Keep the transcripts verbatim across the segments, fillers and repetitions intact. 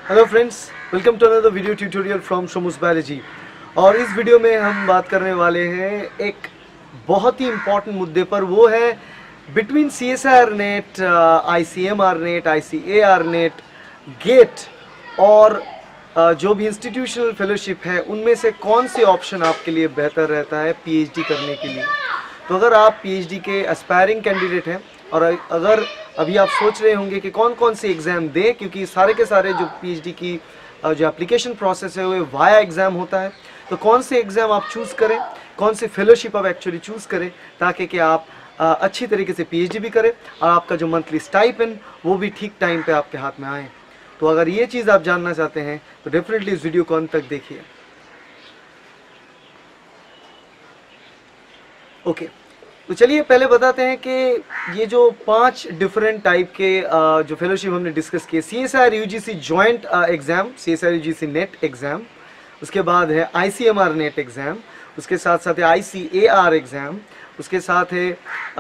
Hello friends, welcome to another video tutorial from Shomu's biology. और इस video में हम बात करने वाले हैं एक बहुत ही इम्पॉर्टेंट मुद्दे पर। वो है between C S I R net, I C M R net, I C A R net, GATE और uh, जो भी इंस्टीट्यूशनल फेलोशिप है, उनमें से कौन से ऑप्शन आपके लिए बेहतर रहता है पी एच डी करने के लिए। तो अगर आप पी एच डी के एस्पायरिंग कैंडिडेट हैं और अगर अभी आप सोच रहे होंगे कि कौन कौन से एग्ज़ाम दें, क्योंकि सारे के सारे जो पी एच डी की जो एप्लीकेशन प्रोसेस है वो वाया एग्ज़ाम होता है, तो कौन से एग्ज़ाम आप चूज़ करें, कौन से फेलोशिप आप एक्चुअली चूज़ करें ताकि कि आप अच्छी तरीके से पी एच डी भी करें और आपका जो मंथली स्टाइपेंड वो भी ठीक टाइम पे आपके हाथ में आए। तो अगर ये चीज़ आप जानना चाहते हैं तो डेफिनेटली इस वीडियो को अंत तक देखिए। Okay okay. तो चलिए पहले बताते हैं कि ये जो पांच डिफरेंट टाइप के जो फेलोशिप हमने डिस्कस किए, C S I R U G C joint exam, C S I R U G C net exam, उसके बाद है I C M R net exam, उसके साथ साथ है I C A are exam, उसके साथ है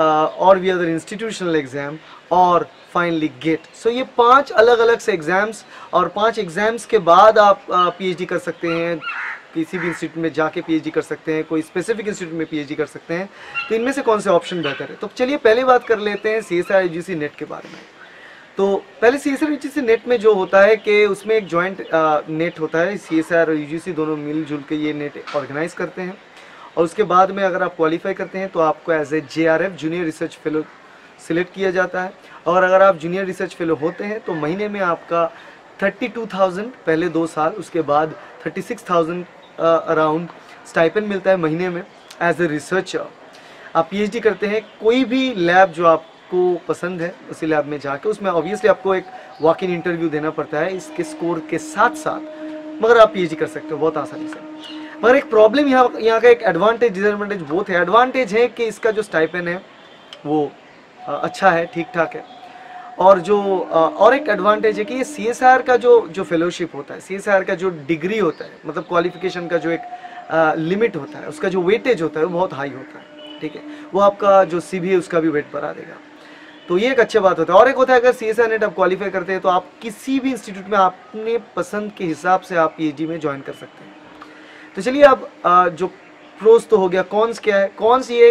और भी अदर इंस्टीट्यूशनल एग्ज़ाम और फाइनली गेट। सो ये पांच अलग अलग से एग्ज़ाम्स और पांच एग्ज़ाम्स के बाद आप पी एच डी कर सकते हैं, किसी भी इंस्टीट्यूट में जाके पी एच डी कर सकते हैं, कोई स्पेसिफिक इंस्टीट्यूट में पी एच डी कर सकते हैं। तो इनमें से कौन से ऑप्शन बेहतर है? तो चलिए पहले बात कर लेते हैं C S I R U G C net के बारे में। तो पहले C S I R U G C net में जो होता है कि उसमें एक जॉइंट नेट होता है, सी एस आई आर और यू जी सी दोनों मिलजुल के ये नेट ऑर्गेनाइज करते हैं और उसके बाद में अगर आप क्वालिफाई करते हैं तो आपको as a J R F junior research fellow select किया जाता है। और अगर आप जूनियर रिसर्च फेलो होते हैं तो महीने में आपका थर्टी टू थाउजेंड पहले दो साल, उसके बाद thirty six thousand around stipend मिलता है महीने में एज ए रिसर्चर। आप पी एच डी करते हैं, कोई भी लैब जो आपको पसंद है उसी लैब में जाके, उसमें ऑब्वियसली आपको एक वॉक इन इंटरव्यू देना पड़ता है इसके स्कोर के साथ साथ, मगर आप पी एच डी कर सकते हो बहुत आसानी से। मगर एक प्रॉब्लम यहाँ यहाँ का एक एडवांटेज डिसएडवांटेज बहुत है। एडवांटेज है कि इसका जो स्टाइपेंड है वो अच्छा है, ठीक ठाक है। और जो और एक एडवांटेज है कि ये सी एस आई आर का जो जो फेलोशिप होता है, सी एस आई आर का जो डिग्री होता है, मतलब क्वालिफिकेशन का जो एक लिमिट होता है, उसका जो वेटेज होता है वो बहुत हाई होता है, ठीक है। वो आपका जो सी बी है उसका भी वेट बढ़ा देगा, तो ये एक अच्छी बात होता है। और एक होता है अगर C S I R net आप क्वालिफाई करते हैं तो आप किसी भी इंस्टीट्यूट में अपने पसंद के हिसाब से आप पी एच डी में ज्वाइन कर सकते हैं। तो चलिए अब जो प्रोस तो हो गया, कॉन्स क्या है? कॉन्स ये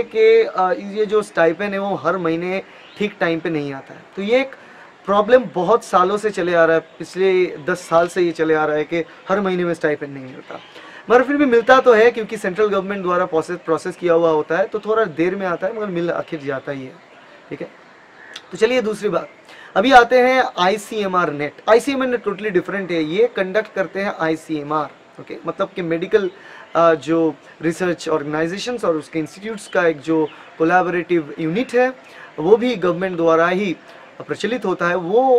कि ये जो स्टाइपेंड है वो हर महीने ठीक टाइम पे नहीं आता है। तो ये एक प्रॉब्लम बहुत सालों से चले आ रहा है, पिछले दस साल से ये चले आ रहा है कि हर महीने में स्टाइपेंड नहीं मिलता, मगर फिर भी मिलता तो है क्योंकि सेंट्रल गवर्नमेंट द्वारा प्रोसेस प्रोसेस किया हुआ होता है, तो थोड़ा देर में आता है मगर मिल आखिर जाता ही है, ठीक है। तो चलिए दूसरी बात, अभी आते हैं I C M R net. I C M R net totally different है, ये कंडक्ट करते हैं I C M R, okay, मतलब कि मेडिकल जो रिसर्च ऑर्गेनाइजेशंस और उसके इंस्टीट्यूट्स का एक जो कोलैबोरेटिव यूनिट है वो भी गवर्नमेंट द्वारा ही प्रचलित होता है।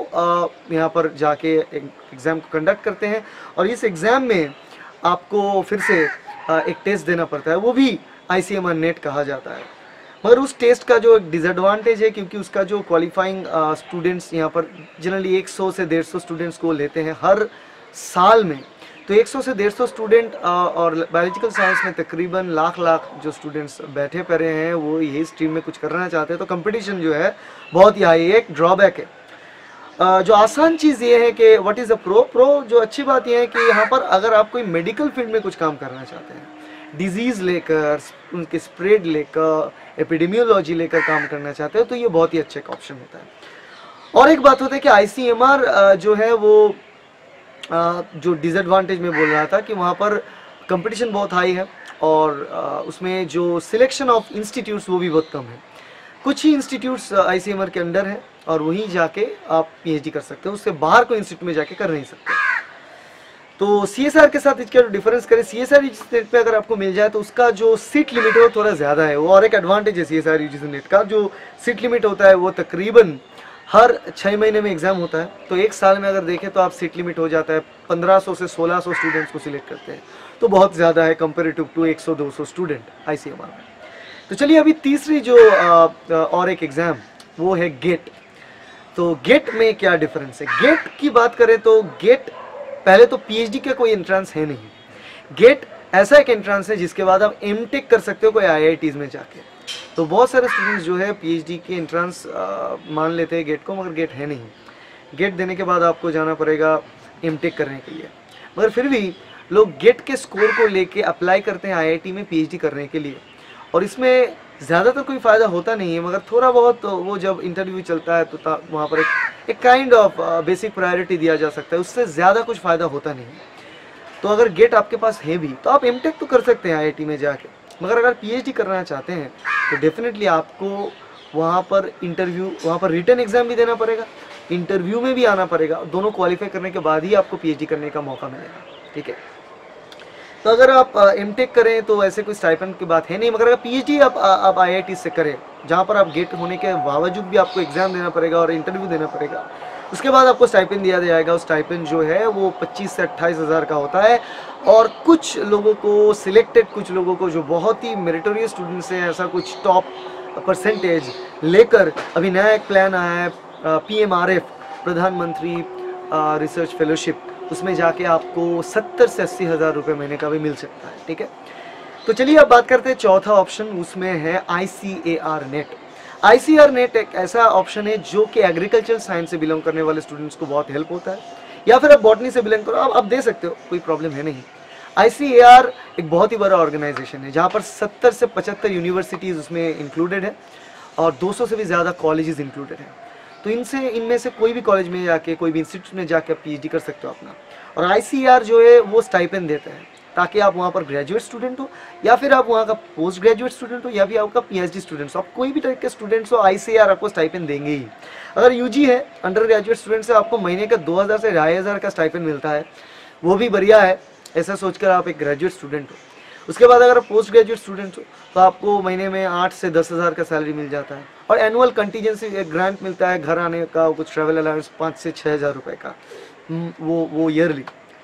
वो यहाँ पर जाके एग्ज़ाम को कंडक्ट करते हैं और इस एग्ज़ाम में आपको फिर से एक टेस्ट देना पड़ता है, वो भी I C M R net कहा जाता है। मगर उस टेस्ट का जो एक डिसएडवांटेज है, क्योंकि उसका जो क्वालिफाइंग स्टूडेंट्स यहाँ पर जनरली सौ से डेढ़ सौ स्टूडेंट्स को लेते हैं हर साल में, तो सौ से डेढ़ सौ स्टूडेंट और बायोलॉजिकल साइंस में तकरीबन लाख लाख जो स्टूडेंट्स बैठे पड़े हैं वो यही स्ट्रीम में कुछ करना चाहते हैं, तो कंपटीशन जो है बहुत ही हाई, एक ड्रॉबैक है। जो आसान चीज़ ये है कि what is a pro pro जो अच्छी बात यह है कि यहाँ पर अगर आप कोई मेडिकल फील्ड में कुछ काम करना चाहते हैं, डिजीज़ लेकर, उनके स्प्रेड लेकर, एपिडेमियोलॉजी लेकर काम करना चाहते हो, तो ये बहुत ही अच्छा एक ऑप्शन होता है। और एक बात होता है कि आई सी एम आर जो है वो Uh, जो डिसएडवांटेज में बोल रहा था कि वहाँ पर कंपटीशन बहुत हाई है और uh, उसमें जो सिलेक्शन ऑफ इंस्टीट्यूट्स वो भी बहुत कम है। कुछ ही institutes I C M R के अंडर हैं और वहीं जाके आप पी एच डी कर सकते हो, उससे बाहर कोई इंस्टीट्यूट में जाके कर नहीं सकते। तो सी एस आई आर के साथ इसका जो डिफरेंस करें, C S I R U G C net पे अगर आपको मिल जाए तो उसका जो सीट लिमिट है वो थोड़ा ज़्यादा है, वो और एक एडवांटेज है। C S I R U G C net का जो सीट लिमिट होता है वो तकरीबन हर छः महीने में एग्ज़ाम होता है, तो एक साल में अगर देखें तो आप सीट लिमिट हो जाता है पंद्रह सौ से सोलह सौ स्टूडेंट्स को सिलेक्ट करते हैं, तो बहुत ज़्यादा है कंपेरेटिव टू सौ दो सौ student I C M R में। तो चलिए अभी तीसरी जो आ, और एक एग्ज़ाम वो है गेट। तो गेट में क्या डिफरेंस है? गेट की बात करें तो गेट पहले तो पी एच डी का कोई एंट्रेंस है नहीं, गेट ऐसा एक एंट्रेंस है जिसके बाद आप एम टेक कर सकते हो कोई आई आई टीज़ में जाके। तो बहुत सारे स्टूडेंट्स जो है पी एच डी के एंट्रेंस मान लेते हैं गेट को, मगर गेट है नहीं। गेट देने के बाद आपको जाना पड़ेगा एमटेक करने के लिए, मगर फिर भी लोग गेट के स्कोर को लेके अप्लाई करते हैं आईआईटी में पीएचडी करने के लिए, और इसमें ज़्यादातर कोई फ़ायदा होता नहीं है, मगर थोड़ा बहुत तो वो जब इंटरव्यू चलता है तो वहाँ पर एक एक काइंड ऑफ बेसिक प्रायोरिटी दिया जा सकता है, उससे ज़्यादा कुछ फ़ायदा होता नहीं है। तो अगर गेट आपके पास है भी तो आप एमटेक तो कर सकते हैं आईआईटी में जाके, मगर अगर पीएचडी करना चाहते हैं तो डेफिनेटली आपको वहाँ पर इंटरव्यू, वहाँ पर रिटन एग्ज़ाम भी देना पड़ेगा, इंटरव्यू में भी आना पड़ेगा, दोनों क्वालिफाई करने के बाद ही आपको पीएचडी करने का मौका मिलेगा, ठीक है। तो अगर आप एमटेक करें तो ऐसे कोई स्टाइपेंड की बात है नहीं, मगर अगर पीएचडी आप आप आईआईटी से करें जहाँ पर आप गेट होने के बावजूद भी आपको एग्ज़ाम देना पड़ेगा और इंटरव्यू देना पड़ेगा, उसके बाद आपको स्टाइपेंड दिया जाएगा। उस स्टाइपेंड जो है वो पच्चीस से अट्ठाईस हज़ार का होता है, और कुछ लोगों को सिलेक्टेड, कुछ लोगों को जो बहुत ही मेरिटोरियस स्टूडेंट्स हैं, ऐसा कुछ टॉप परसेंटेज लेकर अभी नया एक प्लान आया है पीएमआरएफ, प्रधानमंत्री रिसर्च फेलोशिप, उसमें जाके आपको सत्तर से अस्सी हज़ार रुपये महीने का भी मिल सकता है, ठीक है। तो चलिए अब बात करते हैं चौथा ऑप्शन, उसमें है आईसीएआर नेट। आईसीआर नेट एक ऐसा ऑप्शन है जो कि एग्रीकल्चर साइंस से बिलोंग करने वाले स्टूडेंट्स को बहुत हेल्प होता है, या फिर आप बॉटनी से बिलोंग करो, आप आप दे सकते हो, कोई प्रॉब्लम है नहीं। आईसीएआर एक बहुत ही बड़ा ऑर्गेनाइजेशन है जहाँ पर सत्तर से पचहत्तर यूनिवर्सिटीज़ उसमें इंक्लूडेड है और दो सौ से भी ज़्यादा कॉलेजेस इंक्लूडेड हैं। तो इनसे इनमें से कोई भी कॉलेज में जाके, कोई भी इंस्टीट्यूट में जाके आप पीएचडी कर सकते हो अपना। और आईसीआर जो है वो स्टाइपेंड देता है ताकि आप वहाँ पर ग्रेजुएट स्टूडेंट हो, या फिर आप वहाँ का पोस्ट ग्रेजुएट स्टूडेंट हो, या फिर आपका पीएचडी स्टूडेंट्स हो, आप कोई भी टाइप के स्टूडेंट्स हो, आईसीआर आपको स्टाइपेंड देंगे ही। अगर यूजी है, अंडर ग्रेजुएट स्टूडेंट्स है, आपको महीने का दो हज़ार से ढाई हज़ार का स्टाइपेंड मिलता है, वो भी बढ़िया है, ऐसा सोचकर आप एक ग्रेजुएट स्टूडेंट हो। उसके बाद अगर आप पोस्ट ग्रेजुएट स्टूडेंट हो तो आपको महीने में आठ से दस हज़ार का सैलरी मिल जाता है, और एनुअल कंटीजेंसी एक ग्रांट मिलता है, घर आने का कुछ ट्रैवल अलाउंस पाँच से छः हज़ार रुपये का, वो वो ईयरली।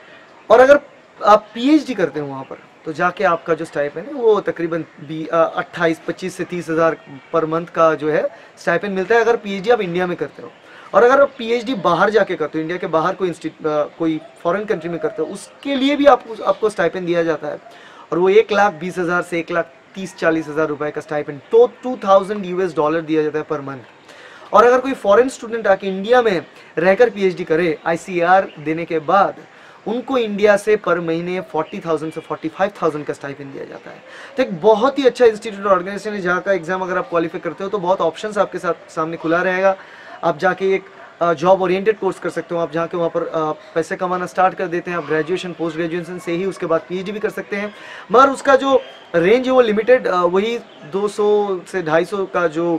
और अगर आप पीएचडी करते हो वहाँ पर तो जाके आपका जो स्टाइपेंड है वो तकरीबन बी अट्ठाईस पच्चीस से तीस हज़ार पर मंथ का जो है स्टाइपेंड मिलता है, अगर पीएचडी आप इंडिया में करते हो। और अगर आप पीएचडी बाहर जाके करते हो, इंडिया के बाहर कोई इंस्टीट्यूट कोई फॉरेन कंट्री में करते हो, उसके लिए भी आपको आपको स्टाइपेंड दिया जाता है, और वो एक लाख बीस हज़ार से एक लाख तीस चालीस हज़ार रुपये का स्टाइपेंड, तो टू थाउजेंड यूएस डॉलर दिया जाता है पर मंथ। और अगर कोई फॉरेन स्टूडेंट आके इंडिया में रहकर पीएचडी करे आईसीआर देने के बाद, उनको इंडिया से पर महीने चालीस हज़ार से पैंतालीस हज़ार का स्टाइपेंड दिया जाता है। तो एक बहुत ही अच्छा इंस्टीट्यूट ऑर्गेनाइजेशन है जहाँ का एग्जाम अगर आप क्वालिफाई करते हो तो बहुत ऑप्शंस आपके साथ सामने खुला रहेगा। आप जाके एक जॉब ओरिएंटेड कोर्स कर सकते हो, आप जहाँ के वहाँ पर पैसे कमाना स्टार्ट कर देते हैं, आप ग्रेजुएशन पोस्ट ग्रेजुएशन से ही उसके बाद पीएचडी भी कर सकते हैं, मगर उसका जो रेंज है वो लिमिटेड, वही दो सौ से ढाई सौ का जो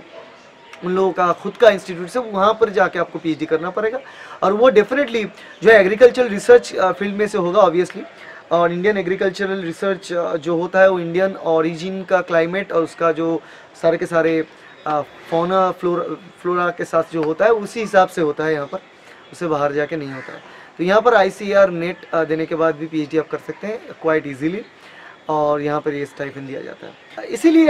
उन लोगों का खुद का इंस्टीट्यूट से, वहाँ पर जाके आपको पीएचडी करना पड़ेगा, और वो डेफिनेटली जो है एग्रीकल्चर रिसर्च फील्ड में से होगा ऑब्वियसली। और इंडियन एग्रीकल्चरल रिसर्च जो होता है वो इंडियन ओरिजिन का क्लाइमेट और उसका जो सारे के सारे फौना फ्लोरा फ्लोरा के साथ जो होता है उसी हिसाब से होता है यहाँ पर, उससे बाहर जाके नहीं होता है। तो यहाँ पर आईसीआर नेट देने के बाद भी पीएचडी आप कर सकते हैं क्वाइट इजीली, और यहाँ पर ये स्टाइपेंड दिया जाता है। इसीलिए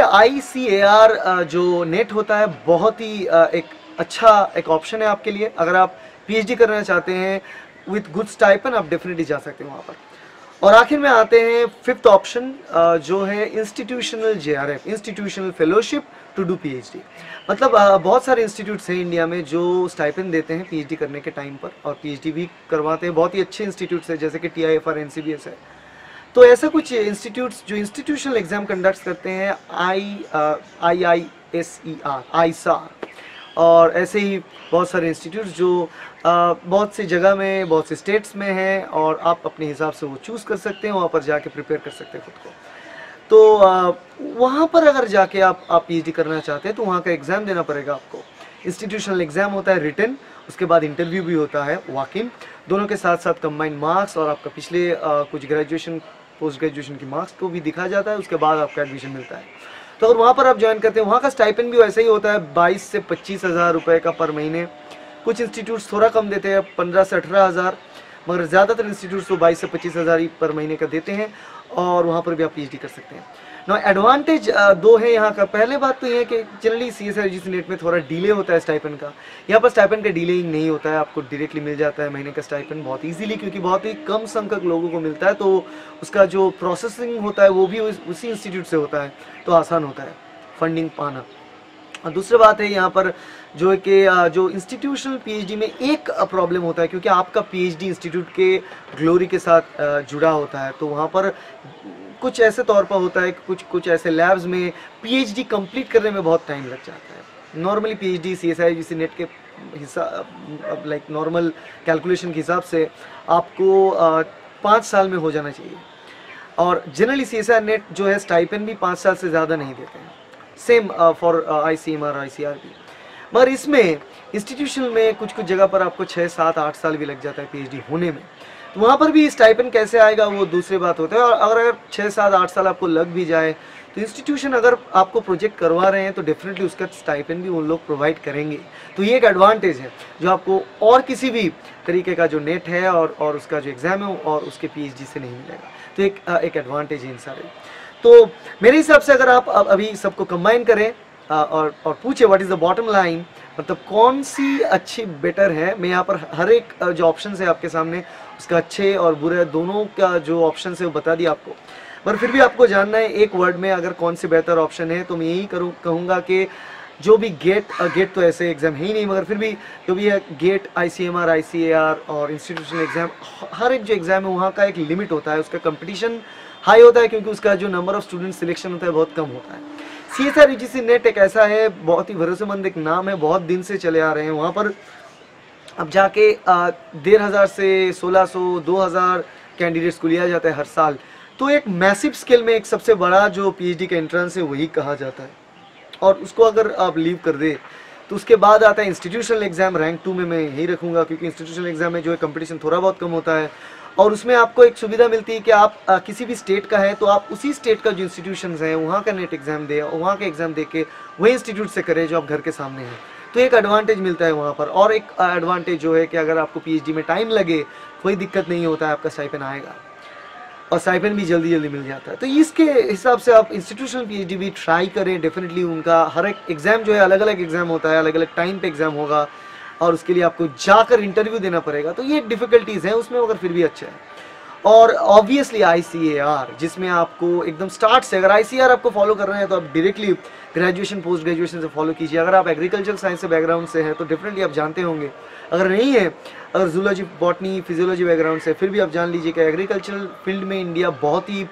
आईसीएआर जो नेट होता है बहुत ही एक अच्छा एक ऑप्शन है आपके लिए। अगर आप पीएचडी करना चाहते हैं विथ गुड स्टाइपेंड, आप डेफिनेटली जा सकते हैं वहाँ पर। और आखिर में आते हैं फिफ्थ ऑप्शन जो है institutional JRF, institutional fellowship to do PhD. मतलब बहुत सारे इंस्टीट्यूट्स हैं इंडिया में जो स्टाइपेंड देते हैं पीएचडी करने के टाइम पर, और पीएचडी भी करवाते हैं। बहुत ही अच्छे इंस्टीट्यूट्स हैं जैसे कि टीआईएफआर, एनसीबीएस है। तो ऐसा कुछ इंस्टीट्यूट्स जो इंस्टीट्यूशनल एग्जाम कंडक्ट करते हैं, आई आई आई एस ई आर, आईसार, और ऐसे ही बहुत सारे इंस्टीट्यूट्स जो आ, बहुत सी जगह में, बहुत से स्टेट्स में हैं, और आप अपने हिसाब से वो चूज़ कर सकते हैं, वहाँ पर जाके प्रिपेयर कर सकते हैं खुद को। तो आ, वहाँ पर अगर जाके आप आप पीएचडी करना चाहते हैं तो वहाँ का एग्ज़ाम देना पड़ेगा आपको। इंस्टीट्यूशनल एग्ज़ाम होता है रिटन, उसके बाद इंटरव्यू भी होता है वॉक इन, दोनों के साथ साथ कंबाइंड मार्क्स और आपका पिछले आ, कुछ ग्रेजुएशन पोस्ट ग्रेजुएशन की मार्क्स को भी दिखा जाता है, उसके बाद आपका एडमिशन मिलता है। तो अगर वहाँ पर आप ज्वाइन करते हैं, वहाँ का स्टाइपेंड भी वैसे ही होता है बाईस से पच्चीस हज़ार रुपये का पर महीने। कुछ इंस्टीट्यूट्स थोड़ा कम देते हैं, पंद्रह से अठारह हज़ार, मगर ज़्यादातर इंस्टीट्यूट्स तो बाईस से पच्चीस हज़ार ही पर महीने का देते हैं, और वहाँ पर भी आप पीएचडी कर सकते हैं। ना एडवांटेज दो है यहाँ का। पहले बात तो ये है कि जनरली सीएसआर यूजीसी नेट में थोड़ा डिले होता है स्टाइपेंड का, यहाँ पर स्टाइपेंड का डिलेइंग नहीं होता है, आपको डायरेक्टली मिल जाता है महीने का स्टाइपेंड बहुत इजीली, क्योंकि बहुत ही कम संख्यक लोगों को मिलता है। तो उसका जो प्रोसेसिंग होता है वो भी उसी इंस्टीट्यूट से होता है, तो आसान होता है फंडिंग पाना। और दूसरी बात है यहाँ पर जो है कि जो इंस्टीट्यूशनल पीएचडी में एक प्रॉब्लम होता है, क्योंकि आपका पीएचडी इंस्टीट्यूट के ग्लोरी के साथ जुड़ा होता है, तो वहाँ पर कुछ ऐसे तौर पर होता है कि कुछ कुछ ऐसे लैब्स में पीएचडी कंप्लीट करने में बहुत टाइम लग जाता है। Normally PhD CSI GC NET के हिसाब लाइक नॉर्मल कैलकुलेशन के हिसाब से आपको पाँच साल में हो जाना चाहिए, और जनरली सीएसआई नेट जो है स्टाइपेंड भी पाँच साल से ज़्यादा नहीं देते हैं, सेम फॉर आईसीएमआर आईसीआर भी। मगर इसमें इंस्टीट्यूशन में कुछ कुछ जगह पर आपको छः सात आठ साल भी लग जाता है पीएचडी होने में, तो वहाँ पर भी स्टाइपेंड कैसे आएगा वो दूसरी बात होता है। और अगर अगर छः सात आठ साल आपको लग भी जाए तो इंस्टीट्यूशन अगर आपको प्रोजेक्ट करवा रहे हैं तो डेफिनेटली उसका स्टाइपेंड भी उन लोग प्रोवाइड करेंगे, तो ये एक एडवांटेज है जो आपको और किसी भी तरीके का जो नेट है और और उसका जो एग्ज़ाम है और उसके पीएचडी से नहीं मिलेगा, तो एक एक एडवांटेज है इन सारे। तो मेरे हिसाब से अगर आप अभी सबको कंबाइन करें और और पूछे what is the bottom line, मतलब कौन सी अच्छी बेटर है, मैं यहाँ पर हर एक जो ऑप्शन है आपके सामने उसका अच्छे और बुरे दोनों का जो ऑप्शन है वो बता दिया आपको, पर फिर भी आपको जानना है एक वर्ड में अगर कौन सी बेहतर ऑप्शन है, तो मैं यही करूँ कहूँगा कि जो भी गेट गेट तो ऐसे एग्ज़ाम है ही नहीं, मगर फिर भी जो भी है गेट आईसीएमआर आईसीएआर और इंस्टीट्यूशनल एग्ज़ाम, हर एक जो एग्ज़ाम है वहाँ का एक लिमिट होता है, उसका कंपटीशन हाई होता है क्योंकि उसका जो नंबर ऑफ स्टूडेंट सिलेक्शन होता है बहुत कम होता है। सीएसआर यूजीसी नेट एक ऐसा है, बहुत ही भरोसेमंद एक नाम है, बहुत दिन से चले आ रहे हैं, वहाँ पर अब जाके डेढ़ हज़ार से सोलह सौ दो हज़ार कैंडिडेट्स को लिया जाता है हर साल, तो एक मैसिव स्केल में एक सबसे बड़ा जो पीएचडी का एंट्रेंस है वही कहा जाता है, और उसको अगर आप लीव कर दे तो उसके बाद आता है इंस्टीट्यूशनल एग्ज़ाम, रैंक टू में मैं यही रखूँगा क्योंकि इंस्टीट्यूशनल एग्ज़ाम में जो है कंपटीशन थोड़ा बहुत कम होता है, और उसमें आपको एक सुविधा मिलती है कि आप आ, किसी भी स्टेट का है तो आप उसी स्टेट का जो इंस्टीट्यूशंस हैं वहाँ का नेट एग्ज़ाम दे और वहाँ के एग्ज़ाम दे के वही इंस्टीट्यूट से करें जो आप घर के सामने हैं, तो एक एडवांटेज मिलता है वहाँ पर। और एक एडवांटेज जो है कि अगर आपको पीएचडी में टाइम लगे कोई दिक्कत नहीं होता है, आपका स्टाइपेंड आएगा और स्टाइपेंड भी जल्दी जल्दी मिल जाता है। तो इसके हिसाब से आप इंस्टीट्यूशनल पीएचडी भी ट्राई करें, डेफिनेटली उनका हर एक एग्ज़ाम जो है अलग अलग एग्ज़ाम होता है, अलग अलग टाइम पे एग्ज़ाम होगा और उसके लिए आपको जाकर इंटरव्यू देना पड़ेगा, तो ये डिफ़िकल्टीज़ हैं उसमें, मगर फिर भी अच्छा है। और ऑब्वियसली आईसीएआर जिसमें आपको एकदम स्टार्ट से, अगर आईसीआर आपको फॉलो कर रहे हैं तो आप डायरेक्टली ग्रेजुएशन पोस्ट ग्रेजुएशन से फॉलो कीजिए। अगर आप एग्रीकल्चर साइंस से बैकग्राउंड से हैं तो डेफिनेटली आप जानते होंगे, अगर नहीं है, अगर जूलॉजी बॉटनी फिजियोलॉजी बैकग्राउंड से, फिर भी आप जान लीजिए कि एग्रीकल्चरल फील्ड में इंडिया बहुत ही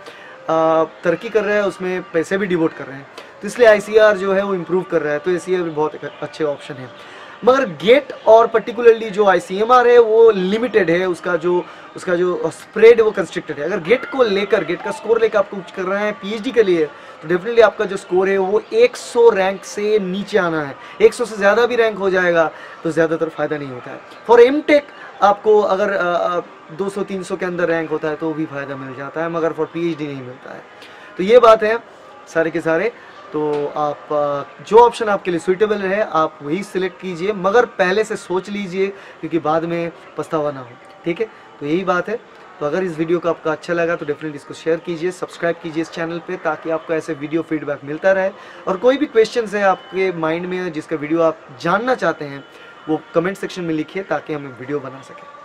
तरक्की कर रहा है, उसमें पैसे भी डिवोट कर रहे हैं, तो इसलिए आईसीआर जो है वो इम्प्रूव कर रहा है, तो आईसीआर भी बहुत अच्छे ऑप्शन है। मगर गेट और पर्टिकुलरली जो आईसीएमआर है वो लिमिटेड है, उसका जो उसका जो स्प्रेड है वो कंस्ट्रिक्टेड है। अगर गेट को लेकर, गेट का स्कोर लेकर आपको कुछ कर रहे हैं पीएचडी के लिए, तो डेफिनेटली आपका जो स्कोर है वो सौ रैंक से नीचे आना है। सौ से ज़्यादा भी रैंक हो जाएगा तो ज़्यादातर फ़ायदा नहीं होता है। फॉर एमटेक आपको अगर दो सौ तीन सौ के अंदर रैंक होता है तो भी फ़ायदा मिल जाता है, मगर फॉर पीएचडी नहीं मिलता है। तो ये बात है सारे के सारे। तो आप जो ऑप्शन आपके लिए सूटेबल है आप वही सिलेक्ट कीजिए, मगर पहले से सोच लीजिए क्योंकि बाद में पछतावा ना हो, ठीक है। तो यही बात है। तो अगर इस वीडियो को आपका अच्छा लगा तो डेफिनेटली इसको शेयर कीजिए, सब्सक्राइब कीजिए इस चैनल पे, ताकि आपको ऐसे वीडियो फीडबैक मिलता रहे। और कोई भी क्वेश्चंस है आपके माइंड में जिसका वीडियो आप जानना चाहते हैं वो कमेंट सेक्शन में लिखिए ताकि हम वीडियो बना सकें।